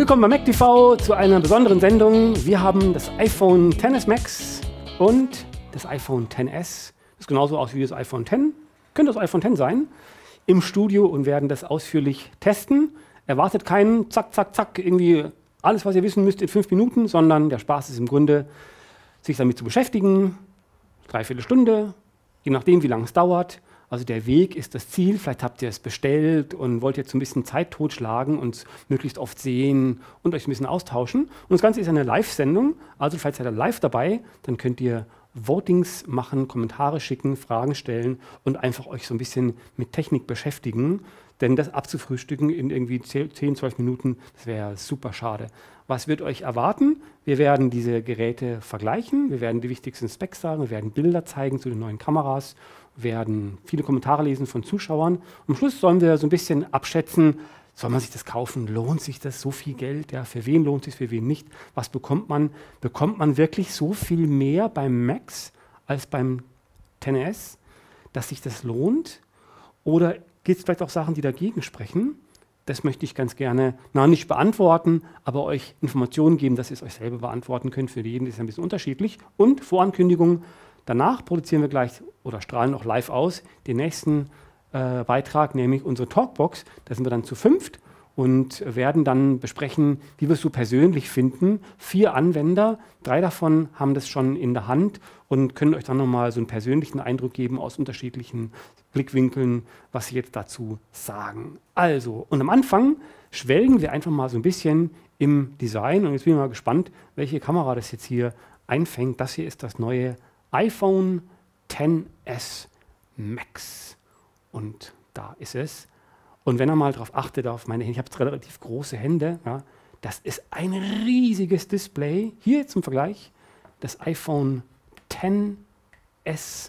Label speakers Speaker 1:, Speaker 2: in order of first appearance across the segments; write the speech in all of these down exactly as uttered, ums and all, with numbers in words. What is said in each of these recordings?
Speaker 1: Willkommen bei Mac T V zu einer besonderen Sendung. Wir haben das iPhone X S Max und das iPhone X S. Das sieht genauso aus wie das iPhone X. Könnte das iPhone X sein. Im Studio und werden das ausführlich testen. Erwartet keinen zack, zack, zack, irgendwie alles, was ihr wissen müsst in fünf Minuten, sondern der Spaß ist im Grunde, sich damit zu beschäftigen. Dreiviertel Stunde, je nachdem, wie lange es dauert. Also der Weg ist das Ziel. Vielleicht habt ihr es bestellt und wollt jetzt so ein bisschen Zeit totschlagen und möglichst oft sehen und euch ein bisschen austauschen. Und das Ganze ist eine Live-Sendung. Also falls seid ihr live dabei, dann könnt ihr Votings machen, Kommentare schicken, Fragen stellen und einfach euch so ein bisschen mit Technik beschäftigen. Denn das abzufrühstücken in irgendwie zehn, zwölf Minuten, das wäre super schade. Was wird euch erwarten? Wir werden diese Geräte vergleichen, wir werden die wichtigsten Specs sagen, wir werden Bilder zeigen zu den neuen Kameras, werden viele Kommentare lesen von Zuschauern. Am Schluss sollen wir so ein bisschen abschätzen, soll man sich das kaufen? Lohnt sich das so viel Geld? Ja, für wen lohnt es sich, für wen nicht? Was bekommt man? Bekommt man wirklich so viel mehr beim Max als beim X S, dass sich das lohnt? Oder gibt es vielleicht auch Sachen, die dagegen sprechen? Das möchte ich ganz gerne, na, nicht beantworten, aber euch Informationen geben, dass ihr es euch selber beantworten könnt. Für jeden ist es ein bisschen unterschiedlich. Und Vorankündigung, danach produzieren wir gleich oder strahlen auch live aus den nächsten äh, Beitrag, nämlich unsere Talkbox. Da sind wir dann zu fünft und werden dann besprechen, wie wir es so persönlich finden. Vier Anwender, drei davon haben das schon in der Hand und können euch dann nochmal so einen persönlichen Eindruck geben aus unterschiedlichen Blickwinkeln, was sie jetzt dazu sagen. Also, und am Anfang schwelgen wir einfach mal so ein bisschen im Design und jetzt bin ich mal gespannt, welche Kamera das jetzt hier einfängt. Das hier ist das neue iPhone X S Max und da ist es. Und wenn ihr mal darauf achtet, auf meine Hände, ich habe relativ große Hände, ja, das ist ein riesiges Display. Hier zum Vergleich das iPhone X S.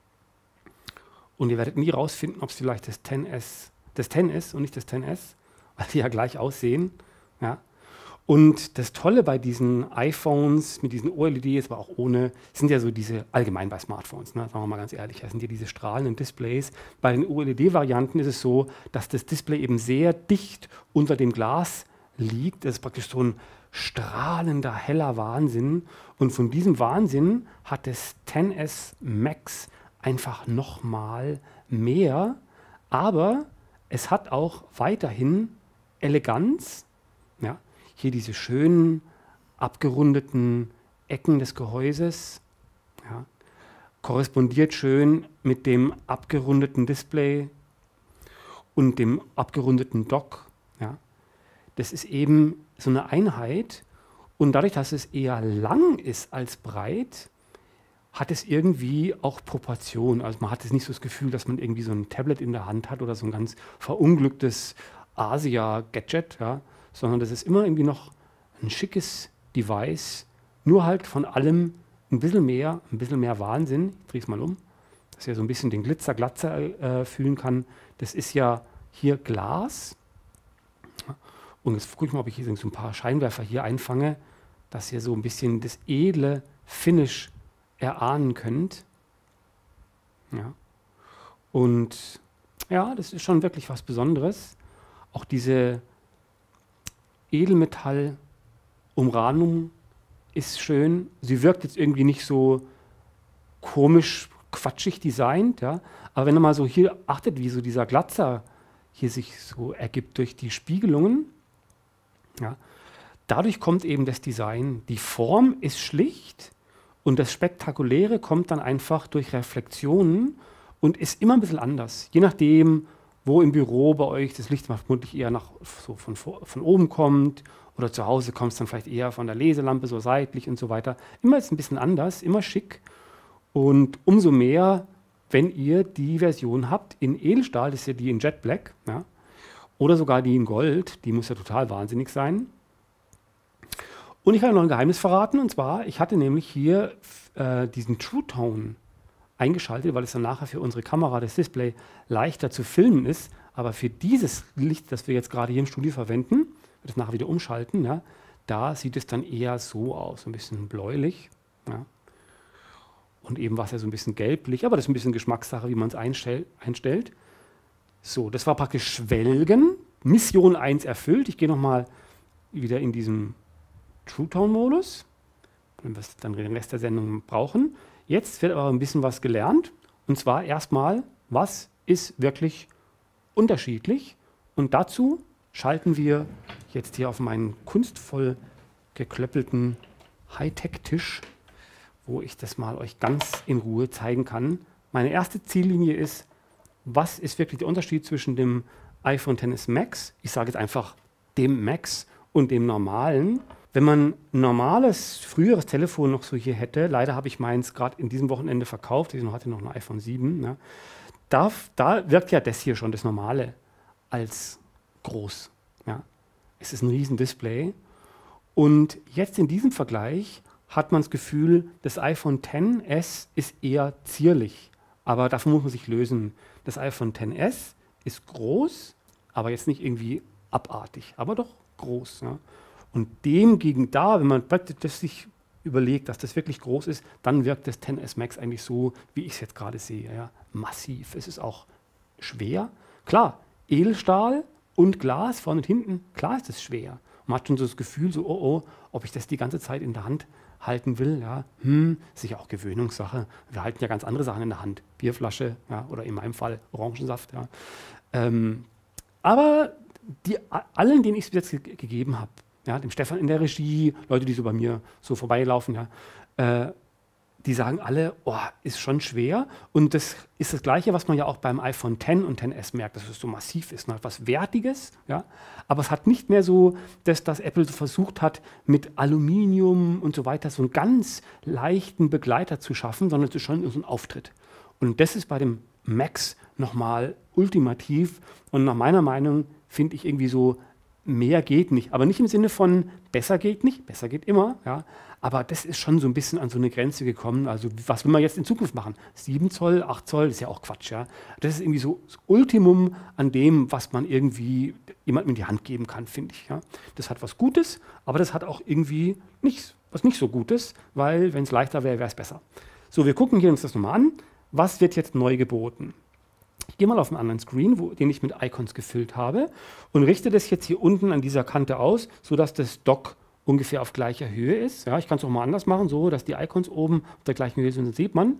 Speaker 1: Und ihr werdet nie rausfinden, ob es vielleicht das X S, das X ist und nicht das X S, weil die ja gleich aussehen. Ja. Und das Tolle bei diesen iPhones mit diesen O L E Ds, aber auch ohne, sind ja so diese, allgemein bei Smartphones, ne, sagen wir mal ganz ehrlich, das sind ja diese strahlenden Displays. Bei den O L E D-Varianten ist es so, dass das Display eben sehr dicht unter dem Glas liegt. Das ist praktisch so ein strahlender, heller Wahnsinn. Und von diesem Wahnsinn hat das X S Max einfach nochmal mehr. Aber es hat auch weiterhin Eleganz. Ja. Hier diese schönen, abgerundeten Ecken des Gehäuses, ja, korrespondiert schön mit dem abgerundeten Display und dem abgerundeten Dock. Ja. Das ist eben so eine Einheit und dadurch, dass es eher lang ist als breit, hat es irgendwie auch Proportion. Also man hat jetzt nicht so das Gefühl, dass man irgendwie so ein Tablet in der Hand hat oder so ein ganz verunglücktes Asia-Gadget, ja, sondern das ist immer irgendwie noch ein schickes Device, nur halt von allem ein bisschen mehr, ein bisschen mehr Wahnsinn. Ich drehe es mal um, dass ihr so ein bisschen den Glitzer, Glatzer äh, fühlen kann. Das ist ja hier Glas. Und jetzt gucke ich mal, ob ich hier so ein paar Scheinwerfer hier einfange, dass ihr so ein bisschen das edle Finish erahnen könnt. Ja. Und ja, das ist schon wirklich was Besonderes. Auch diese Edelmetall-Umrahmung ist schön. Sie wirkt jetzt irgendwie nicht so komisch, quatschig designt, ja. Aber wenn ihr mal so hier achtet, wie so dieser Glatzer hier sich so ergibt durch die Spiegelungen, ja, dadurch kommt eben das Design. Die Form ist schlicht und das Spektakuläre kommt dann einfach durch Reflexionen und ist immer ein bisschen anders. Je nachdem, wo im Büro bei euch das Licht vermutlich eher nach, so von, von oben kommt oder zu Hause kommt es dann vielleicht eher von der Leselampe so seitlich und so weiter. Immer ist es ein bisschen anders, immer schick und umso mehr, wenn ihr die Version habt in Edelstahl, das ist ja die in Jet Black, ja, oder sogar die in Gold, die muss ja total wahnsinnig sein. Und ich kann noch ein Geheimnis verraten und zwar, ich hatte nämlich hier äh, diesen True Tone eingeschaltet, weil es dann nachher für unsere Kamera, das Display, leichter zu filmen ist. Aber für dieses Licht, das wir jetzt gerade hier im Studio verwenden, wird es nachher wieder umschalten, ja, da sieht es dann eher so aus, so ein bisschen bläulich. Ja. Und eben war es ja so ein bisschen gelblich, aber das ist ein bisschen Geschmackssache, wie man es einstell einstellt. So, das war praktisch Schwelgen. Mission eins erfüllt. Ich gehe nochmal wieder in diesem True-Tone-Modus, wenn wir es dann den Rest der Sendung brauchen. Jetzt wird aber ein bisschen was gelernt. Und zwar erstmal, was ist wirklich unterschiedlich? Und dazu schalten wir jetzt hier auf meinen kunstvoll geklöppelten Hightech-Tisch, wo ich das mal euch ganz in Ruhe zeigen kann. Meine erste Ziellinie ist, was ist wirklich der Unterschied zwischen dem iPhone X S Max, ich sage jetzt einfach dem Max und dem normalen. Wenn man ein normales, früheres Telefon noch so hier hätte, leider habe ich meins gerade in diesem Wochenende verkauft, ich hatte noch ein iPhone sieben, ne? da, da wirkt ja das hier schon, das Normale, als groß. Ja? Es ist ein riesen Display. Und jetzt in diesem Vergleich hat man das Gefühl, das iPhone X S ist eher zierlich. Aber davon muss man sich lösen. Das iPhone X S ist groß, aber jetzt nicht irgendwie abartig, aber doch groß. Ja. Und dem gegen da, wenn man praktisch das sich überlegt, dass das wirklich groß ist, dann wirkt das X S Max eigentlich so, wie ich es jetzt gerade sehe. Ja. Massiv. Es ist auch schwer. Klar, Edelstahl und Glas vorne und hinten, klar ist es schwer. Man hat schon so das Gefühl, so, oh, oh, ob ich das die ganze Zeit in der Hand halten will, ja, hm, sicher auch Gewöhnungssache. Wir halten ja ganz andere Sachen in der Hand. Bierflasche, ja, oder in meinem Fall Orangensaft. Ja. Ähm, aber die, allen, denen ich es bis jetzt ge gegeben habe, ja, dem Stefan in der Regie, Leute, die so bei mir so vorbeilaufen, ja, äh, die sagen alle, oh, ist schon schwer. Und das ist das Gleiche, was man ja auch beim iPhone X und X S merkt, dass es so massiv ist, ne? Was Wertiges. Ja? Aber es hat nicht mehr so, dass das Apple so versucht hat, mit Aluminium und so weiter so einen ganz leichten Begleiter zu schaffen, sondern es ist schon so ein Auftritt. Und das ist bei dem Max nochmal ultimativ. Und nach meiner Meinung finde ich irgendwie so, mehr geht nicht. Aber nicht im Sinne von besser geht nicht, besser geht immer. Ja. Aber das ist schon so ein bisschen an so eine Grenze gekommen. Also was will man jetzt in Zukunft machen? sieben Zoll, acht Zoll, ist ja auch Quatsch. Ja. Das ist irgendwie so das Ultimum an dem, was man irgendwie jemandem in die Hand geben kann, finde ich. Ja. Das hat was Gutes, aber das hat auch irgendwie nichts, was nicht so Gutes, weil wenn es leichter wäre, wäre es besser. So, wir gucken hier uns das nochmal an. Was wird jetzt neu geboten? Ich gehe mal auf einen anderen Screen, wo, den ich mit Icons gefüllt habe und richte das jetzt hier unten an dieser Kante aus, sodass das Dock ungefähr auf gleicher Höhe ist. Ja, ich kann es auch mal anders machen, so dass die Icons oben auf der gleichen Höhe sind. Und dann sieht man,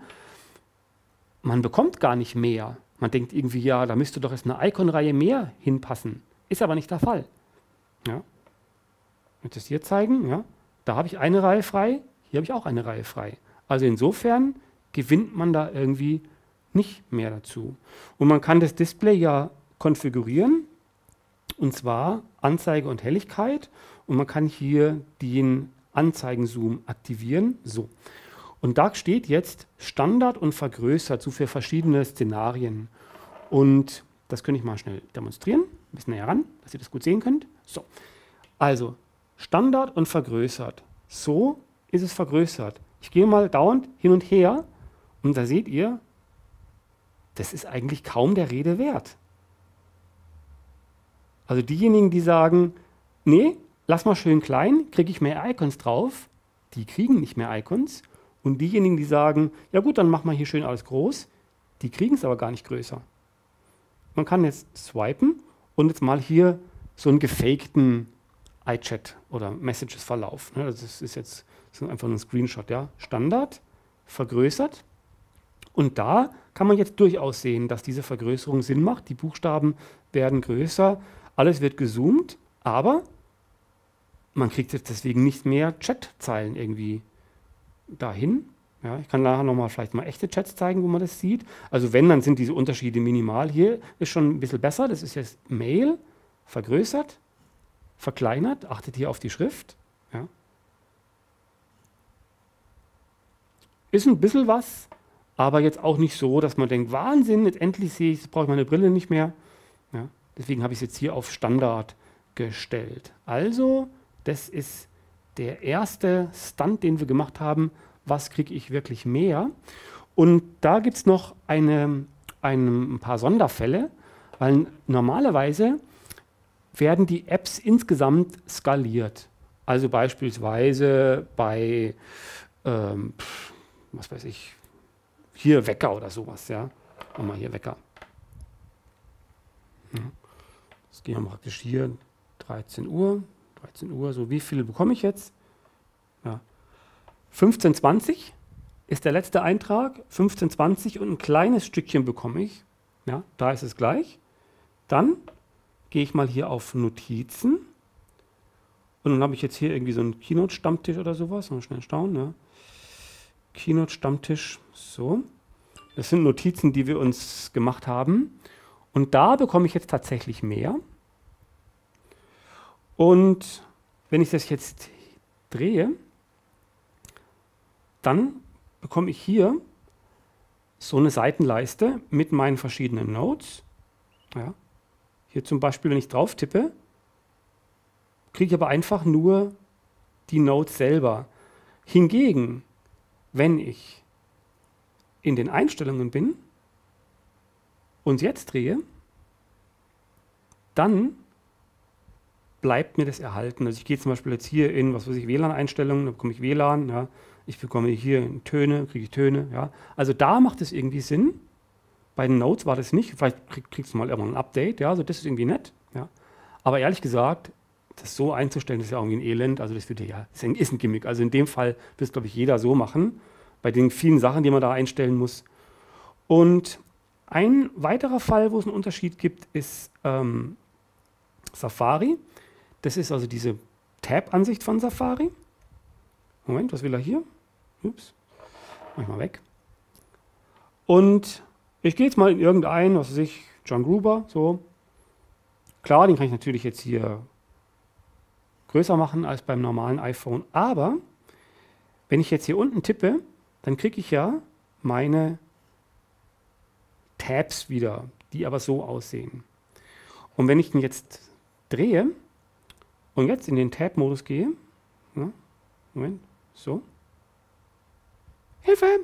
Speaker 1: man bekommt gar nicht mehr. Man denkt irgendwie, ja, da müsste doch jetzt eine Icon-Reihe mehr hinpassen. Ist aber nicht der Fall. Ja. Ich möchte das hier zeigen. Ja. Da habe ich eine Reihe frei, hier habe ich auch eine Reihe frei. Also insofern gewinnt man da irgendwie nicht mehr dazu. Und man kann das Display ja konfigurieren, und zwar Anzeige und Helligkeit. Und man kann hier den Anzeigenzoom aktivieren. So. Und da steht jetzt Standard und vergrößert, so für verschiedene Szenarien. Und das könnte ich mal schnell demonstrieren. Ein bisschen näher ran, dass ihr das gut sehen könnt. So. Also Standard und vergrößert. So ist es vergrößert. Ich gehe mal dauernd hin und her und da seht ihr, das ist eigentlich kaum der Rede wert. Also diejenigen, die sagen, nee, lass mal schön klein, kriege ich mehr Icons drauf, die kriegen nicht mehr Icons. Und diejenigen, die sagen, ja gut, dann mach mal hier schön alles groß, die kriegen es aber gar nicht größer. Man kann jetzt swipen und jetzt mal hier so einen gefakten iChat oder Messages-Verlauf. Das ist jetzt das ist einfach ein Screenshot, ja. Standard, vergrößert. Und da kann man jetzt durchaus sehen, dass diese Vergrößerung Sinn macht. Die Buchstaben werden größer, alles wird gezoomt, aber man kriegt jetzt deswegen nicht mehr Chatzeilen irgendwie dahin. Ja, ich kann nachher nochmal vielleicht mal echte Chats zeigen, wo man das sieht. Also wenn, dann sind diese Unterschiede minimal. Hier ist schon ein bisschen besser. Das ist jetzt Mail, vergrößert, verkleinert. Achtet hier auf die Schrift. Ja. Ist ein bisschen was, aber jetzt auch nicht so, dass man denkt, Wahnsinn, jetzt endlich sehe ich, jetzt brauche ich meine Brille nicht mehr. Ja, deswegen habe ich es jetzt hier auf Standard gestellt. Also, das ist der erste Stunt, den wir gemacht haben. Was kriege ich wirklich mehr? Und da gibt es noch eine, eine, ein paar Sonderfälle, weil normalerweise werden die Apps insgesamt skaliert. Also beispielsweise bei, ähm, was weiß ich, hier Wecker oder sowas, ja. Machen wir hier Wecker. Jetzt gehen wir praktisch hier dreizehn Uhr, dreizehn Uhr, so wie viel bekomme ich jetzt? Ja. fünfzehn Uhr zwanzig ist der letzte Eintrag, fünfzehn Uhr zwanzig und ein kleines Stückchen bekomme ich. Ja, da ist es gleich. Dann gehe ich mal hier auf Notizen und dann habe ich jetzt hier irgendwie so einen Keynote-Stammtisch oder sowas. Mal schnell schauen. Ja. Keynote-Stammtisch, so. Das sind Notizen, die wir uns gemacht haben. Und da bekomme ich jetzt tatsächlich mehr. Und wenn ich das jetzt drehe, dann bekomme ich hier so eine Seitenleiste mit meinen verschiedenen Nodes. Ja. Hier zum Beispiel, wenn ich drauf tippe, kriege ich aber einfach nur die Nodes selber. Hingegen, wenn ich in den Einstellungen bin und jetzt drehe, dann bleibt mir das erhalten. Also ich gehe zum Beispiel jetzt hier in, was weiß ich, W L A N-Einstellungen, da bekomme ich W L A N, ja. Ich bekomme hier Töne, kriege ich Töne. Ja. Also da macht es irgendwie Sinn. Bei den Nodes war das nicht. Vielleicht krieg, kriegst du mal irgendwann ein Update. Ja. Also das ist irgendwie nett. Ja. Aber ehrlich gesagt, das so einzustellen, ist ja irgendwie ein Elend. Also das wird ja, ist ein, ist ein Gimmick. Also in dem Fall wird es, glaube ich, jeder so machen. Bei den vielen Sachen, die man da einstellen muss. Und ein weiterer Fall, wo es einen Unterschied gibt, ist ähm, Safari. Das ist also diese Tab-Ansicht von Safari. Moment, was will er hier? Ups, mach ich mal weg. Und ich gehe jetzt mal in irgendeinen, was weiß ich, John Gruber, so. Klar, den kann ich natürlich jetzt hier größer machen als beim normalen iPhone, aber wenn ich jetzt hier unten tippe, dann kriege ich ja meine Tabs wieder, die aber so aussehen. Und wenn ich den jetzt drehe und jetzt in den Tab-Modus gehe, ja, Moment, so. Hilfe!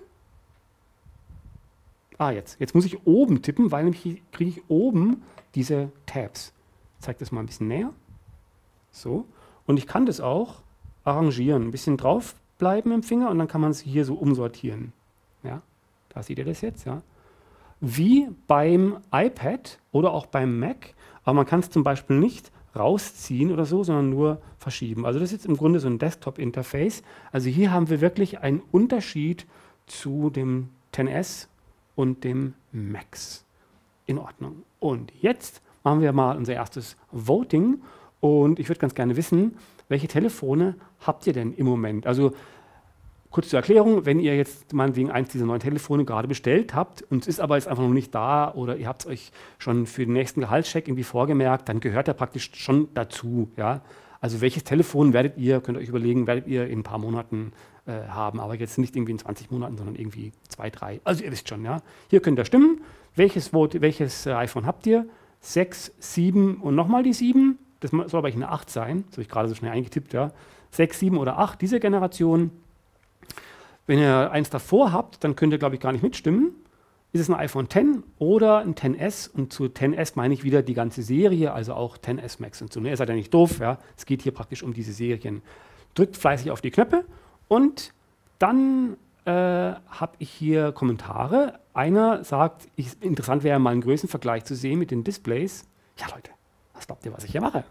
Speaker 1: Ah, jetzt. Jetzt muss ich oben tippen, weil nämlich kriege ich oben diese Tabs. Ich zeige das mal ein bisschen näher. So. Und ich kann das auch arrangieren. Ein bisschen draufbleiben im Finger und dann kann man es hier so umsortieren. Ja, da seht ihr das jetzt. Ja. Wie beim iPad oder auch beim Mac. Aber man kann es zum Beispiel nicht rausziehen oder so, sondern nur verschieben. Also das ist jetzt im Grunde so ein Desktop-Interface. Also hier haben wir wirklich einen Unterschied zu dem X S und dem Max. In Ordnung. Und jetzt machen wir mal unser erstes Voting und ich würde ganz gerne wissen, welche Telefone habt ihr denn im Moment? Also kurz zur Erklärung, wenn ihr jetzt meinetwegen eins dieser neuen Telefone gerade bestellt habt und es ist aber jetzt einfach noch nicht da oder ihr habt es euch schon für den nächsten Gehaltscheck irgendwie vorgemerkt, dann gehört er praktisch schon dazu. Ja? Also welches Telefon werdet ihr, könnt ihr euch überlegen, werdet ihr in ein paar Monaten äh, haben, aber jetzt nicht irgendwie in zwanzig Monaten, sondern irgendwie zwei, drei. Also ihr wisst schon, ja. Hier könnt ihr stimmen. Welches, Vote, welches äh, iPhone habt ihr? sechs, sieben und nochmal die sieben. Das soll aber eine acht sein. Das habe ich gerade so schnell eingetippt. Ja. sechs, sieben oder acht, diese Generation. Wenn ihr eins davor habt, dann könnt ihr, glaube ich, gar nicht mitstimmen. Ist es ein iPhone X oder ein X S? Und zu X S meine ich wieder die ganze Serie, also auch X S Max und so. Ne, ihr seid ja nicht doof, ja. Es geht hier praktisch um diese Serien. Drückt fleißig auf die Knöpfe und dann äh, habe ich hier Kommentare. Einer sagt, ich, interessant wäre mal einen Größenvergleich zu sehen mit den Displays. Ja, Leute, was glaubt ihr, was ich hier mache?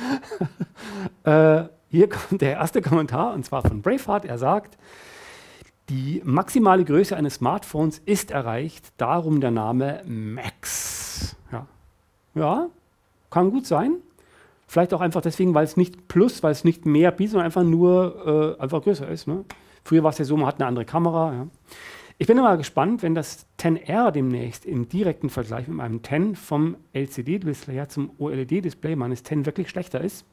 Speaker 1: äh, hier kommt der erste Kommentar und zwar von Braveheart. Er sagt, die maximale Größe eines Smartphones ist erreicht, darum der Name Max. Ja, ja, kann gut sein. Vielleicht auch einfach deswegen, weil es nicht plus, weil es nicht mehr bietet, sondern einfach nur äh, einfach größer ist. Ne? Früher war es ja so, man hat eine andere Kamera. Ja. Ich bin immer gespannt, wenn das X R demnächst im direkten Vergleich mit meinem X vom L C D-Display her zum O L E D-Display meines X wirklich schlechter ist.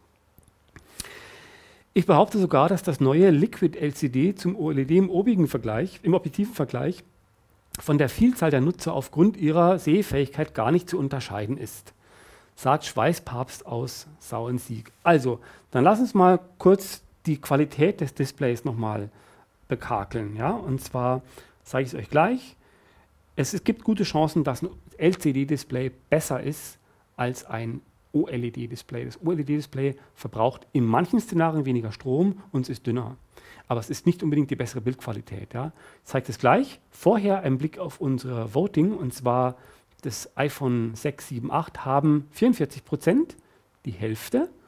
Speaker 1: Ich behaupte sogar, dass das neue Liquid L C D zum O L E D im obigen Vergleich, im objektiven Vergleich von der Vielzahl der Nutzer aufgrund ihrer Sehfähigkeit gar nicht zu unterscheiden ist, sagt Schweißpapst aus Sauensiek. Also, dann lass uns mal kurz die Qualität des Displays nochmal bekakeln. Ja? Und zwar sage ich es euch gleich, es, es gibt gute Chancen, dass ein L C D-Display besser ist als ein O L E D-Display. Das O L E D-Display verbraucht in manchen Szenarien weniger Strom und es ist dünner. Aber es ist nicht unbedingt die bessere Bildqualität. Ja. Ich zeige das gleich. Vorher ein Blick auf unsere Voting, und zwar das iPhone sechs, sieben, acht haben vierundvierzig Prozent, die Hälfte.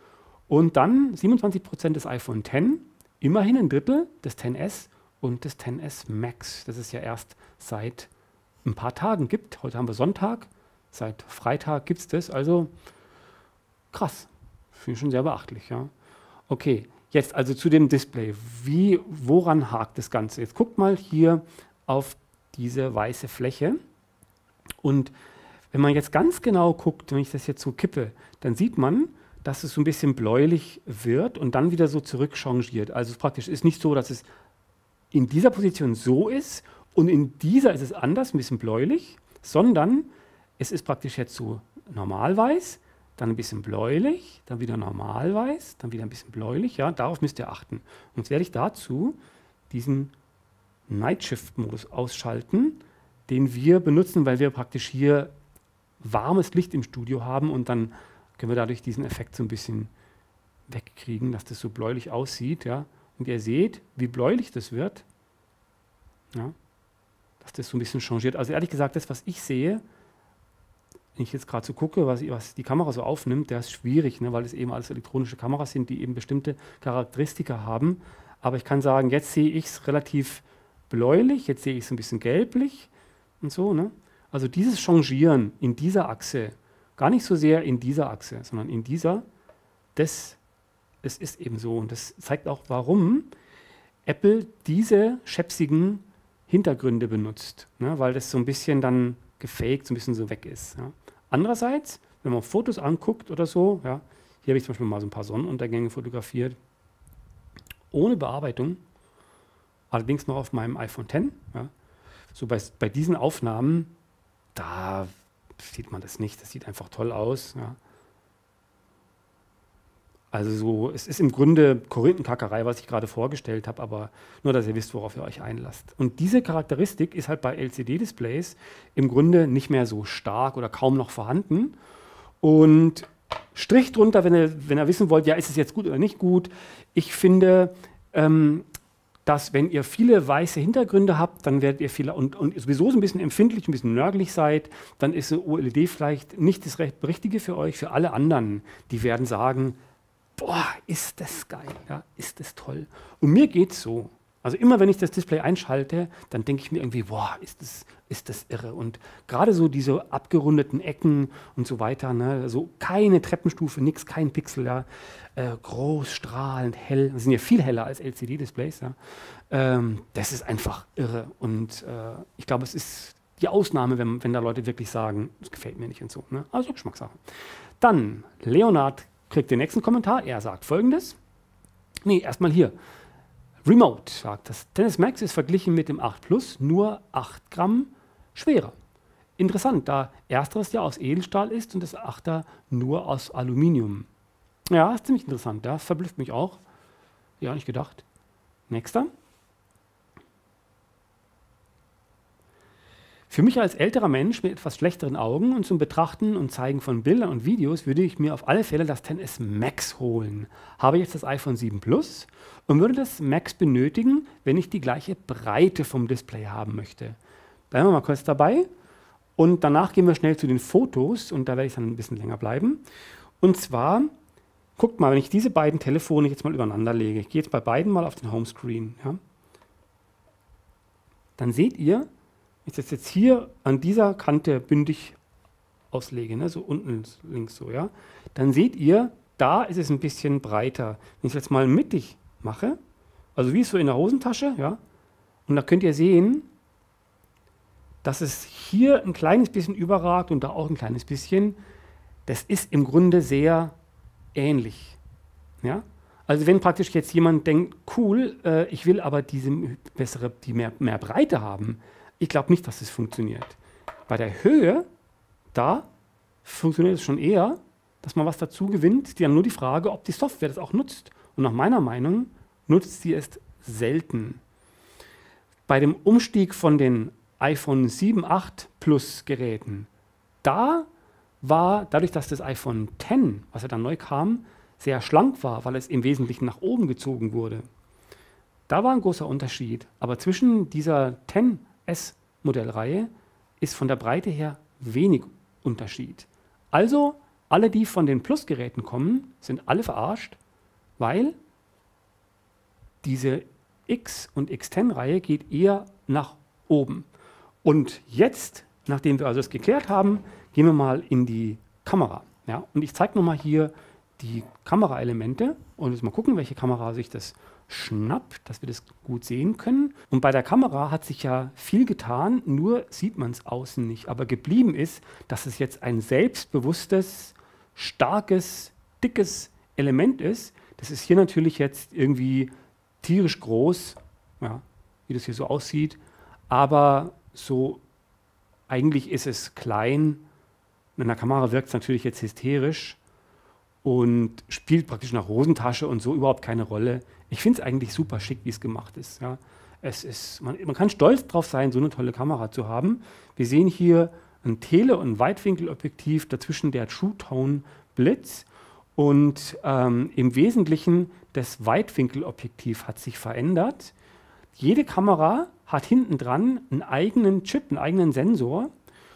Speaker 1: Und dann siebenundzwanzig Prozent des iPhone X, immerhin ein Drittel des X S und des X S Max, das es ja erst seit ein paar Tagen gibt. Heute haben wir Sonntag, seit Freitag gibt es das, also krass, finde ich schon sehr beachtlich. Ja. Okay, jetzt also zu dem Display. Wie, woran hakt das Ganze? Jetzt guckt mal hier auf diese weiße Fläche und wenn man jetzt ganz genau guckt, wenn ich das jetzt so kippe, dann sieht man, dass es so ein bisschen bläulich wird und dann wieder so zurückchangiert. Also praktisch ist nicht so, dass es in dieser Position so ist und in dieser ist es anders, ein bisschen bläulich, sondern es ist praktisch jetzt so normalweiß, dann ein bisschen bläulich, dann wieder normalweiß, dann wieder ein bisschen bläulich. Ja, darauf müsst ihr achten. Und jetzt werde ich dazu diesen Night Shift Modus ausschalten, den wir benutzen, weil wir praktisch hier warmes Licht im Studio haben und dann können wir dadurch diesen Effekt so ein bisschen wegkriegen, dass das so bläulich aussieht. Ja. Und ihr seht, wie bläulich das wird, ja, dass das so ein bisschen changiert. Also ehrlich gesagt, das, was ich sehe, wenn ich jetzt gerade so gucke, was, was die Kamera so aufnimmt, der ist schwierig, ne, weil es eben alles elektronische Kameras sind, die eben bestimmte Charakteristika haben. Aber ich kann sagen, jetzt sehe ich es relativ bläulich, jetzt sehe ich es ein bisschen gelblich und so. Ne? Also dieses Changieren in dieser Achse, gar nicht so sehr in dieser Achse, sondern in dieser, das, das ist eben so. Und das zeigt auch, warum Apple diese schäpsigen Hintergründe benutzt, ne? Weil das so ein bisschen dann gefaked, so ein bisschen so weg ist. Ja? Andererseits, wenn man Fotos anguckt oder so, ja, hier habe ich zum Beispiel mal so ein paar Sonnenuntergänge fotografiert, ohne Bearbeitung, allerdings noch auf meinem iPhone X. Ja? So bei, bei diesen Aufnahmen, da sieht man das nicht, das sieht einfach toll aus. Ja. Also so, es ist im Grunde Korinthenkackerei, was ich gerade vorgestellt habe, aber nur, dass ihr wisst, worauf ihr euch einlasst. Und diese Charakteristik ist halt bei L C D-Displays im Grunde nicht mehr so stark oder kaum noch vorhanden. Und Strich drunter, wenn ihr, wenn ihr wissen wollt, ja, ist es jetzt gut oder nicht gut. Ich finde, ähm, dass wenn ihr viele weiße Hintergründe habt, dann werdet ihr viele und, und sowieso so ein bisschen empfindlich, ein bisschen nörgelig seid, dann ist eine O L E D vielleicht nicht das Richtige für euch. Für alle anderen, die werden sagen, boah, ist das geil, ja, ist das toll. Und mir geht es so. Also immer, wenn ich das Display einschalte, dann denke ich mir irgendwie, boah, ist das, ist das irre. Und gerade so diese abgerundeten Ecken und so weiter, ne, so keine Treppenstufe, nichts, kein Pixel, ja, äh, groß, strahlend, hell, das sind ja viel heller als L C D-Displays, ja. Ähm, das ist einfach irre. Und äh, ich glaube, es ist die Ausnahme, wenn, wenn da Leute wirklich sagen, das gefällt mir nicht und so. Ne? Also Geschmackssache. Dann, Leonard kriegt den nächsten Kommentar. Er sagt Folgendes. Nee, erstmal hier. Remote sagt, das X S Max ist verglichen mit dem acht Plus nur acht Gramm schwerer. Interessant, da ersteres ja aus Edelstahl ist und das achter nur aus Aluminium. Ja, ist ziemlich interessant. Das verblüfft mich auch. Ja, nicht gedacht. Nächster. Für mich als älterer Mensch mit etwas schlechteren Augen und zum Betrachten und Zeigen von Bildern und Videos würde ich mir auf alle Fälle das X S Max holen. Habe jetzt das iPhone sieben Plus und würde das Max benötigen, wenn ich die gleiche Breite vom Display haben möchte. Bleiben wir mal kurz dabei und danach gehen wir schnell zu den Fotos und da werde ich dann ein bisschen länger bleiben. Und zwar, guckt mal, wenn ich diese beiden Telefone jetzt mal übereinander lege, ich gehe jetzt bei beiden mal auf den Homescreen, ja, dann seht ihr, wenn ich das jetzt hier an dieser Kante bündig auslege, ne, so unten links so, ja, dann seht ihr, da ist es ein bisschen breiter. Wenn ich es jetzt mal mittig mache, also wie es so in der Hosentasche, ja, und da könnt ihr sehen, dass es hier ein kleines bisschen überragt und da auch ein kleines bisschen. Das ist im Grunde sehr ähnlich. Ja? Also wenn praktisch jetzt jemand denkt, cool, äh, ich will aber diese bessere, die mehr, mehr Breite haben, ich glaube nicht, dass das funktioniert. Bei der Höhe, da funktioniert es schon eher, dass man was dazu gewinnt. Die haben nur die Frage, ob die Software das auch nutzt. Und nach meiner Meinung nutzt sie es selten. Bei dem Umstieg von den iPhone sieben, acht Plus Geräten, da war, dadurch, dass das iPhone X, was ja dann neu kam, sehr schlank war, weil es im Wesentlichen nach oben gezogen wurde. Da war ein großer Unterschied. Aber zwischen dieser X S-Modellreihe ist von der Breite her wenig Unterschied. Also alle, die von den Plus-Geräten kommen, sind alle verarscht. weil diese X- und X zehn-Reihe geht eher nach oben. Und jetzt, nachdem wir also das geklärt haben, gehen wir mal in die Kamera. Ja? Und ich zeige nochmal hier die Kameraelemente und jetzt mal gucken, welche Kamera sich das schnappt, dass wir das gut sehen können. Und bei der Kamera hat sich ja viel getan, nur sieht man es außen nicht. Aber geblieben ist, dass es jetzt ein selbstbewusstes, starkes, dickes Element ist. Das ist hier natürlich jetzt irgendwie tierisch groß, ja, wie das hier so aussieht, aber so eigentlich ist es klein. In der Kamera wirkt es natürlich jetzt hysterisch und spielt praktisch nach Hosentasche und so überhaupt keine Rolle. Ich finde es eigentlich super schick, wie es gemacht ist. Ja. Es ist man, man kann stolz drauf sein, so eine tolle Kamera zu haben. Wir sehen hier ein Tele- und ein Weitwinkelobjektiv, dazwischen der True-Tone-Blitz. Und ähm, im Wesentlichen das Weitwinkelobjektiv hat sich verändert. Jede Kamera hat hinten dran einen eigenen Chip, einen eigenen Sensor.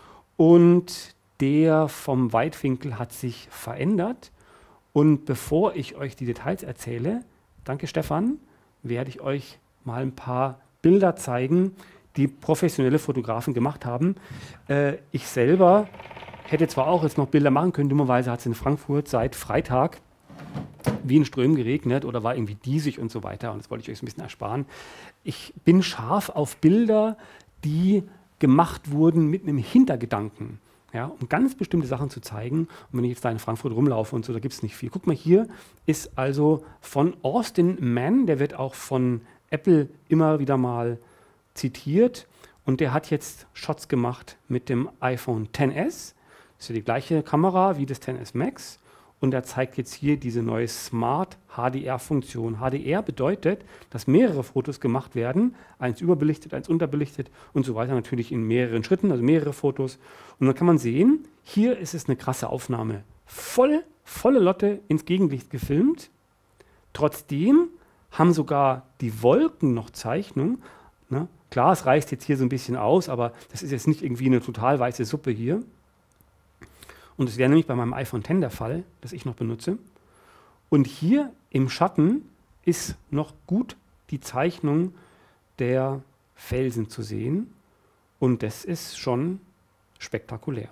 Speaker 1: Und der vom Weitwinkel hat sich verändert. Und bevor ich euch die Details erzähle, danke Stefan, werde ich euch mal ein paar Bilder zeigen, die professionelle Fotografen gemacht haben. Äh, ich selber hätte zwar auch jetzt noch Bilder machen können, dummerweise hat es in Frankfurt seit Freitag wie in Strömen geregnet oder war irgendwie diesig und so weiter. Und das wollte ich euch so ein bisschen ersparen. Ich bin scharf auf Bilder, die gemacht wurden mit einem Hintergedanken. Ja, um ganz bestimmte Sachen zu zeigen. Und wenn ich jetzt da in Frankfurt rumlaufe und so, da gibt es nicht viel. Guck mal, hier ist also von Austin Mann, der wird auch von Apple immer wieder mal zitiert. Und der hat jetzt Shots gemacht mit dem iPhone X S. Das ist ja die gleiche Kamera wie das X S Max. Und er zeigt jetzt hier diese neue Smart H D R-Funktion. H D R bedeutet, dass mehrere Fotos gemacht werden, eins überbelichtet, eins unterbelichtet und so weiter, natürlich in mehreren Schritten, also mehrere Fotos. Und dann kann man sehen, hier ist es eine krasse Aufnahme. Voll, volle Lotte ins Gegenlicht gefilmt. Trotzdem haben sogar die Wolken noch Zeichnung. Ne? Klar, es reißt jetzt hier so ein bisschen aus, aber das ist jetzt nicht irgendwie eine total weiße Suppe hier. Und das wäre nämlich bei meinem iPhone X der Fall, das ich noch benutze. Und hier im Schatten ist noch gut die Zeichnung der Felsen zu sehen. Und das ist schon spektakulär.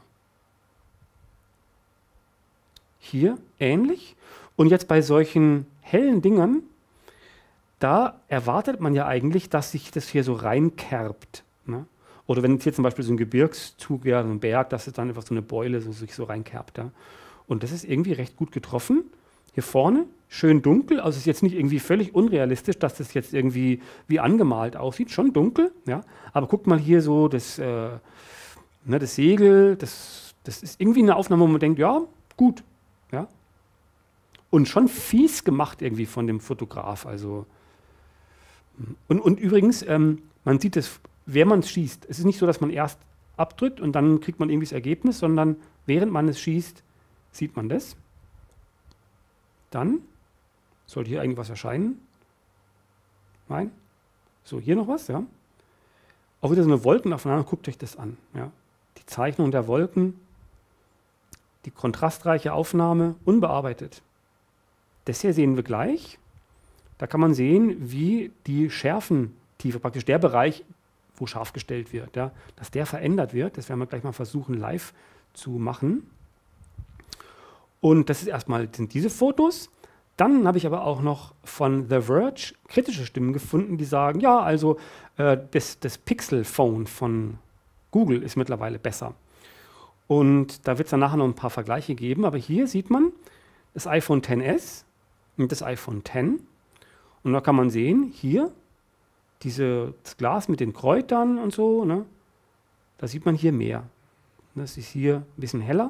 Speaker 1: Hier ähnlich. Und jetzt bei solchen hellen Dingern, da erwartet man ja eigentlich, dass sich das hier so reinkerbt. Ne? Oder wenn jetzt hier zum Beispiel so ein Gebirgszug wäre, so ein Berg, dass es dann einfach so eine Beule so, sich so reinkerbt. Ja? Und das ist irgendwie recht gut getroffen. Hier vorne schön dunkel, also es ist jetzt nicht irgendwie völlig unrealistisch, dass das jetzt irgendwie wie angemalt aussieht, schon dunkel. Ja? Aber guckt mal hier so, das, äh, ne, das Segel, das, das ist irgendwie eine Aufnahme, wo man denkt, ja, gut. Ja? Und schon fies gemacht irgendwie von dem Fotograf. Also und, und übrigens, ähm, man sieht es, während man es schießt. Es ist nicht so, dass man erst abdrückt und dann kriegt man irgendwie das Ergebnis, sondern während man es schießt, sieht man das. Dann sollte hier eigentlich was erscheinen. Nein? So, hier noch was, ja. Auch wieder so eine Wolkenaufnahme, guckt euch das an. Ja. Die Zeichnung der Wolken, die kontrastreiche Aufnahme, unbearbeitet. Das hier sehen wir gleich. Da kann man sehen, wie die Schärfentiefe, praktisch der Bereich, wo scharf gestellt wird, ja, dass der verändert wird. Das werden wir gleich mal versuchen, live zu machen. Und das ist erstmal sind diese Fotos. Dann habe ich aber auch noch von The Verge kritische Stimmen gefunden, die sagen, ja, also äh, das, das Pixel-Phone von Google ist mittlerweile besser. Und da wird es dann nachher noch ein paar Vergleiche geben. Aber hier sieht man das iPhone X S und das iPhone X. Und da kann man sehen, hier diese, das Glas mit den Kräutern und so, ne, da sieht man hier mehr. Das ist hier ein bisschen heller.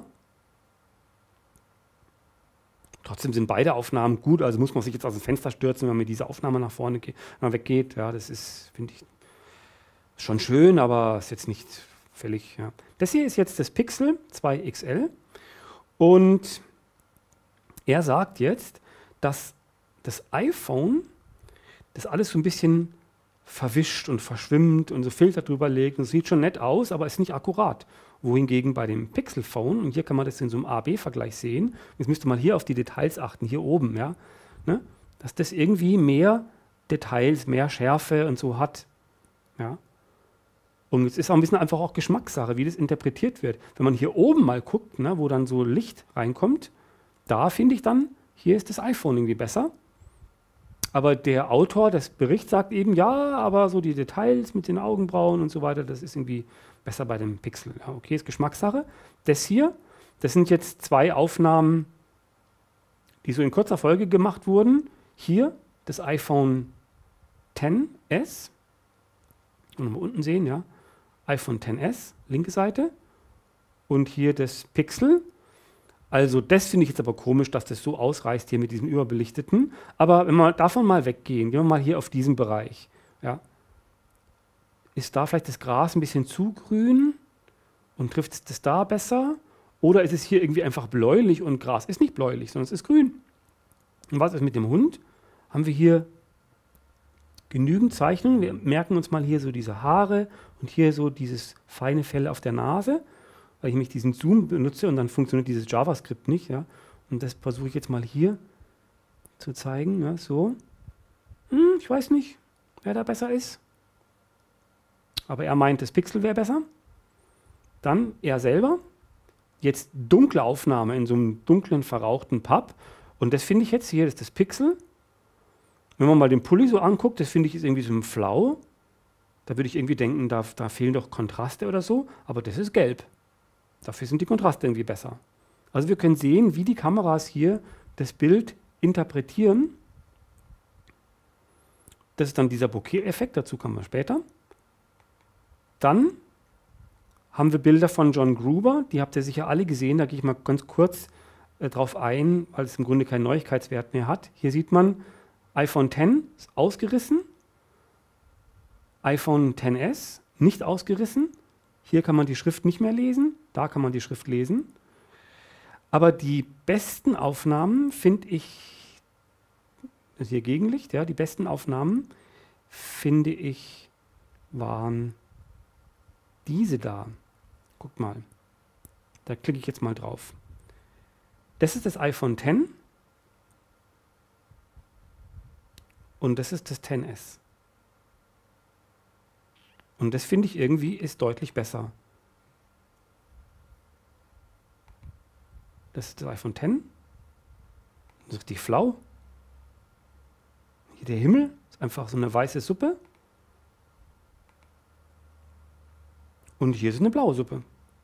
Speaker 1: Trotzdem sind beide Aufnahmen gut, also muss man sich jetzt aus dem Fenster stürzen, wenn man mit dieser Aufnahme nach vorne geht, nach weggeht. Ja, das ist, finde ich, schon schön, aber ist jetzt nicht völlig. Ja. Das hier ist jetzt das Pixel zwei X L und er sagt jetzt, dass das iPhone das alles so ein bisschen verwischt und verschwimmt und so Filter drüber legt. Und es sieht schon nett aus, aber ist nicht akkurat. Wohingegen bei dem Pixel-Phone, und hier kann man das in so einem A B Vergleich sehen, jetzt müsst ihr mal hier auf die Details achten, hier oben, ja, ne? dass das irgendwie mehr Details, mehr Schärfe und so hat. Ja. Und es ist auch ein bisschen einfach auch Geschmackssache, wie das interpretiert wird. Wenn man hier oben mal guckt, ne, wo dann so Licht reinkommt, da finde ich dann, hier ist das iPhone irgendwie besser. Aber der Autor des Berichts sagt eben, ja, aber so die Details mit den Augenbrauen und so weiter, das ist irgendwie besser bei dem Pixel. Ja, okay, ist Geschmackssache. Das hier, das sind jetzt zwei Aufnahmen, die so in kurzer Folge gemacht wurden. Hier das iPhone X S. Und mal unten sehen, ja. iPhone X S, linke Seite. Und hier das Pixel. Also das finde ich jetzt aber komisch, dass das so ausreißt hier mit diesem überbelichteten. Aber wenn wir davon mal weggehen, gehen wir mal hier auf diesen Bereich. Ja. Ist da vielleicht das Gras ein bisschen zu grün und trifft es das da besser? Oder ist es hier irgendwie einfach bläulich und Gras ist nicht bläulich, sondern es ist grün? Und was ist mit dem Hund? Haben wir hier genügend Zeichnungen. Wir merken uns mal hier so diese Haare und hier so dieses feine Fell auf der Nase, weil ich nämlich diesen Zoom benutze und dann funktioniert dieses JavaScript nicht. Ja? Und das versuche ich jetzt mal hier zu zeigen. Ja, so. Hm, ich weiß nicht, wer da besser ist. Aber er meint, das Pixel wäre besser. Dann er selber. Jetzt dunkle Aufnahme in so einem dunklen, verrauchten Pub. Und das finde ich jetzt hier, das ist das Pixel. Wenn man mal den Pulli so anguckt, das finde ich ist irgendwie so ein Flau. Da würde ich irgendwie denken, da, da fehlen doch Kontraste oder so. Aber das ist gelb. Dafür sind die Kontraste irgendwie besser. Also wir können sehen, wie die Kameras hier das Bild interpretieren. Das ist dann dieser Bokeh-Effekt, dazu kommen wir später. Dann haben wir Bilder von John Gruber, die habt ihr sicher alle gesehen, da gehe ich mal ganz kurz äh, drauf ein, weil es im Grunde keinen Neuigkeitswert mehr hat. Hier sieht man, iPhone X ist ausgerissen, iPhone X S nicht ausgerissen. Hier kann man die Schrift nicht mehr lesen, da kann man die Schrift lesen. Aber die besten Aufnahmen finde ich, das ist hier Gegenlicht, ja, die besten Aufnahmen finde ich waren diese da. Guckt mal, da klicke ich jetzt mal drauf. Das ist das iPhone X und das ist das X S. Und das finde ich irgendwie ist deutlich besser. Das ist das iPhone X. Das ist richtig flau. Hier der Himmel ist einfach so eine weiße Suppe. Und hier ist eine blaue Suppe.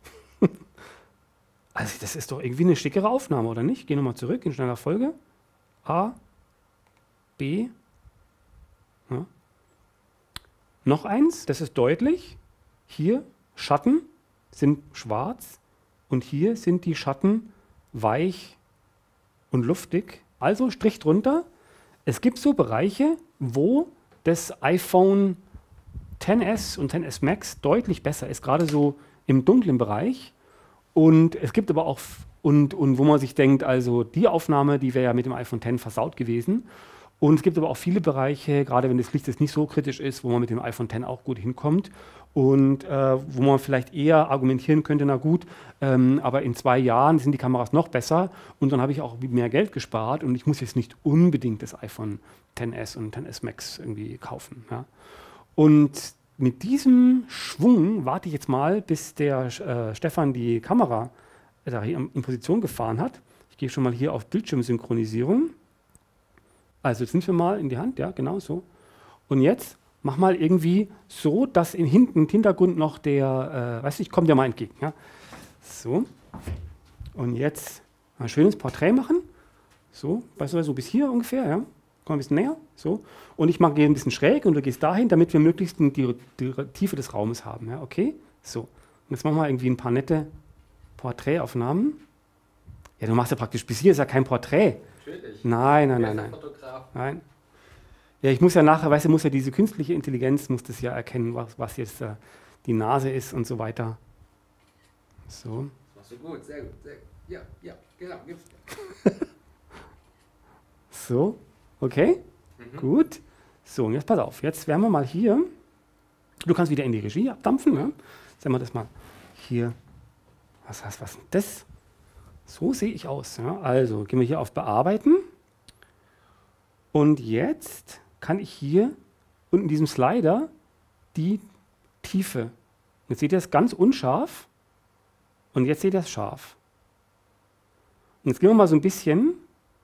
Speaker 1: Also das ist doch irgendwie eine schickere Aufnahme, oder nicht? Gehen wir mal zurück in schneller Folge. A, B. Ja. Noch eins, das ist deutlich. Hier Schatten sind schwarz und hier sind die Schatten weich und luftig. Also Strich drunter. Es gibt so Bereiche, wo das iPhone X S und X S Max deutlich besser ist, gerade so im dunklen Bereich. Und es gibt aber auch, und, und wo man sich denkt, also die Aufnahme, die wäre ja mit dem iPhone X versaut gewesen. Und es gibt aber auch viele Bereiche, gerade wenn das Licht jetzt nicht so kritisch ist, wo man mit dem iPhone X auch gut hinkommt. Und äh, wo man vielleicht eher argumentieren könnte, na gut, ähm, aber in zwei Jahren sind die Kameras noch besser und dann habe ich auch mehr Geld gespart und ich muss jetzt nicht unbedingt das iPhone X S und X S Max irgendwie kaufen. Ja. Und mit diesem Schwung warte ich jetzt mal, bis der äh, Stefan die Kamera äh, da in Position gefahren hat. Ich gehe schon mal hier auf Bildschirmsynchronisierung. Also jetzt nimmt wir mal in die Hand, ja, genau so. Und jetzt mach mal irgendwie so, dass im hinten, im Hintergrund noch der, äh, weißt du, ich komme dir mal entgegen. Ja. So. Und jetzt ein schönes Porträt machen. So, weißt du, so bis hier ungefähr, ja. Komm ein bisschen näher, so. Und ich mache ein bisschen schräg und du gehst dahin, damit wir möglichst die, die, die Tiefe des Raumes haben, ja, okay? So. Und jetzt machen wir irgendwie ein paar nette Porträtaufnahmen. Ja, du machst ja praktisch, bis hier ist ja kein Porträt. Natürlich. Nein, nein, nein, nein. Fotograf. Nein. Ja, ich muss ja nachher, weißt du, muss ja diese künstliche Intelligenz, muss das ja erkennen, was, was jetzt äh, die Nase ist und so weiter. So. Das machst du gut, sehr gut, sehr gut. Ja, ja, genau, gib's dir. So, okay, mhm. Gut. So, und jetzt pass auf, jetzt werden wir mal hier, du kannst wieder in die Regie abdampfen, ja? Sagen wir das mal hier, was heißt, was ist das? So sehe ich aus, ja? Also, gehen wir hier auf Bearbeiten. Und jetzt kann ich hier unten in diesem Slider die Tiefe. Jetzt seht ihr es ganz unscharf und jetzt seht ihr es scharf. Und jetzt gehen wir mal so ein bisschen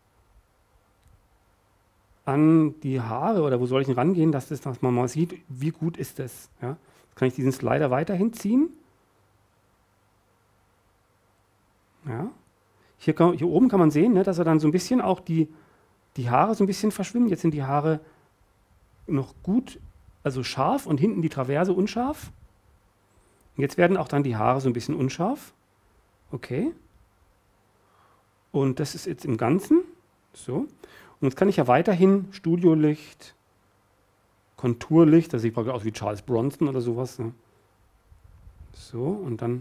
Speaker 1: an die Haare, oder wo soll ich denn rangehen, dass, das, dass man mal sieht, wie gut ist das. Ja? Jetzt kann ich diesen Slider weiterhin ziehen. Ja. Hier, kann, hier oben kann man sehen, ne, dass er dann so ein bisschen auch die, die Haare so ein bisschen verschwimmen. Jetzt sind die Haare noch gut, also scharf und hinten die Traverse unscharf. Und jetzt werden auch dann die Haare so ein bisschen unscharf. Okay. Und das ist jetzt im Ganzen. So. Und jetzt kann ich ja weiterhin Studiolicht, Konturlicht, das sieht praktisch aus wie Charles Bronson oder sowas. Ne? So, und dann.